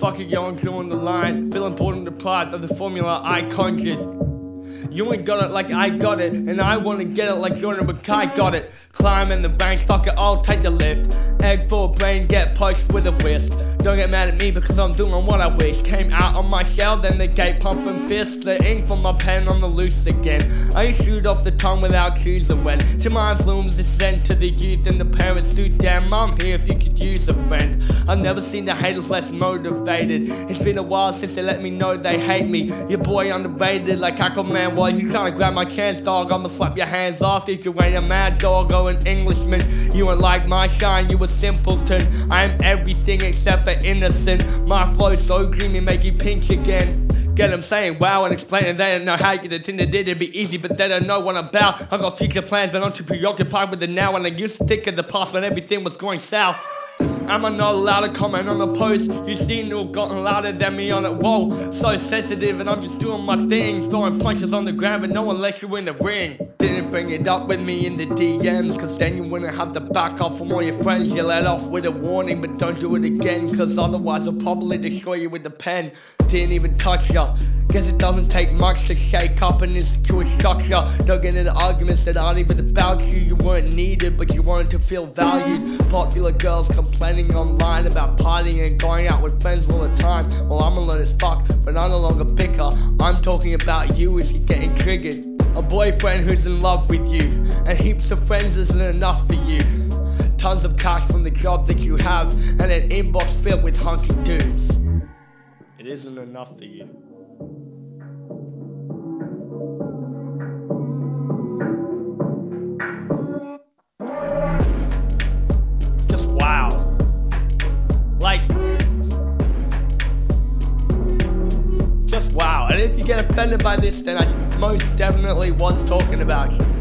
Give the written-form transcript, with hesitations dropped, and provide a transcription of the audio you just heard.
fuck are you on the line? Feel important deprived of the formula I conjured. You ain't got it like I got it, and I wanna get it like Jordan Mackay got it. Climb in the ranks, fuck it, I'll take the lift. Egg for a brain, get pushed with a whisk. Don't get mad at me because I'm doing what I wish. Came out on my shell, then the gate pumping fists. The ink from my pen on the loose again. I shoot off the tongue without choosing when. To my influence is sent to the youth and the parents do. Damn, I'm here if you could use a friend. I've never seen the haters less motivated. It's been a while since they let me know they hate me. Your boy underrated like Aquaman was. You trying to grab my chance, dog, I'ma slap your hands off if you ain't a mad dog or an Englishman. You ain't like my shine, you a simpleton. I am everything except for innocent. My flow's so dreamy, make you pinch again. Get them saying wow and explaining they don't know how you get it. It'd be easy, but they don't know what I'm about. I got future plans, but I'm too preoccupied with the now. And I used to think of the past when everything was going south. Am I not allowed to comment on a post? You seem to have gotten louder than me on it. Whoa, so sensitive, and I'm just doing my thing. Throwing punches on the ground, but no one lets you in the ring. Didn't bring it up with me in the DMs, cause then you wouldn't have the backup from all your friends. You let off with a warning, but don't do it again, cause otherwise I'll probably destroy you with the pen. Didn't even touch ya. Guess it doesn't take much to shake up an insecure structure. Don't get into arguments that aren't even about you. You weren't needed, but you wanted to feel valued. Popular girls complaining online about partying and going out with friends all the time. Well, I'm alone as fuck, but I no longer bicker. I'm talking about you if you're getting triggered. A boyfriend who's in love with you, and heaps of friends isn't enough for you. Tons of cash from the job that you have, and an inbox filled with hunky dudes. It isn't enough for you. Just wow. Like, just wow. And if you get offended by this, then I most definitely was talking about you.